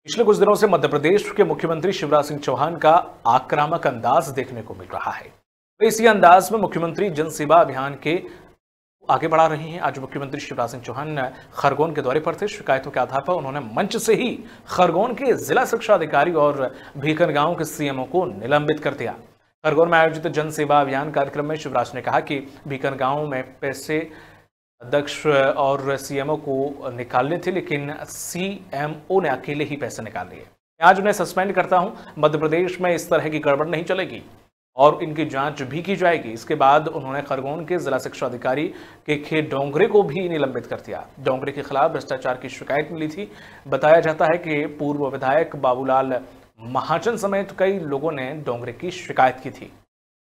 पिछले कुछ दिनों से मध्य प्रदेश के मुख्यमंत्री शिवराज सिंह चौहान का आक्रामक अंदाज देखने को मिल रहा है। तो इसी अंदाज में मुख्यमंत्री जन सेवा अभियान के आगे बढ़ा रहे हैं। आज मुख्यमंत्री शिवराज सिंह चौहान खरगोन के दौरे पर थे। शिकायतों के आधार पर उन्होंने मंच से ही खरगोन के जिला शिक्षा अधिकारी और भीखनगांव के सीएमओ को निलंबित कर दिया। खरगोन में आयोजित जन सेवा अभियान कार्यक्रम में शिवराज ने कहा कि भीखनगांव में पैसे अध्यक्ष और सीएमओ को निकालने थे, लेकिन सीएमओ ने अकेले ही पैसे निकाल लिए। आज उन्हें सस्पेंड करता हूं। मध्य प्रदेश में इस तरह की गड़बड़ नहीं चलेगी और इनकी जांच भी की जाएगी। इसके बाद उन्होंने खरगोन के जिला शिक्षा अधिकारी के डोंगरे को भी निलंबित कर दिया। डोंगरे के खिलाफ भ्रष्टाचार की शिकायत मिली थी। बताया जाता है कि पूर्व विधायक बाबूलाल महाजन समेत कई लोगों ने डोंगरे की शिकायत की थी।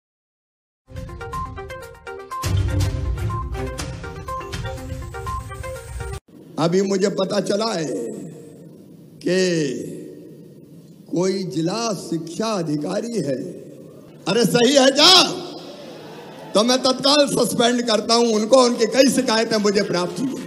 अभी मुझे पता चला है कि कोई जिला शिक्षा अधिकारी है। अरे सही है क्या? तो मैं तत्काल सस्पेंड करता हूं उनको। उनकी कई शिकायतें मुझे प्राप्त हुई।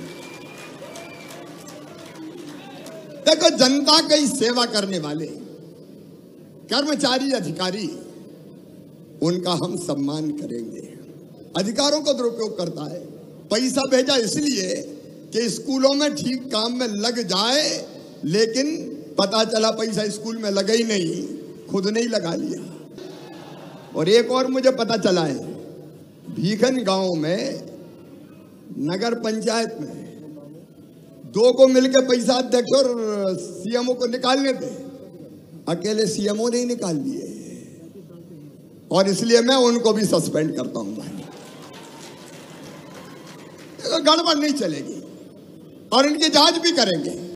देखो, जनता की सेवा करने वाले कर्मचारी अधिकारी, उनका हम सम्मान करेंगे। अधिकारों का दुरुपयोग करता है। पैसा भेजा इसलिए कि स्कूलों में ठीक काम में लग जाए, लेकिन पता चला पैसा स्कूल में लगा ही नहीं, खुद नहीं लगा लिया। और एक और मुझे पता चला है, भीखनगांव में नगर पंचायत में दो को मिलकर पैसा अध्यक्ष और सीएमओ को निकालने थे, अकेले सीएमओ ने ही निकाल लिए। और इसलिए मैं उनको भी सस्पेंड करता हूं। गड़बड़ नहीं चलेगी और इनकी जांच भी करेंगे।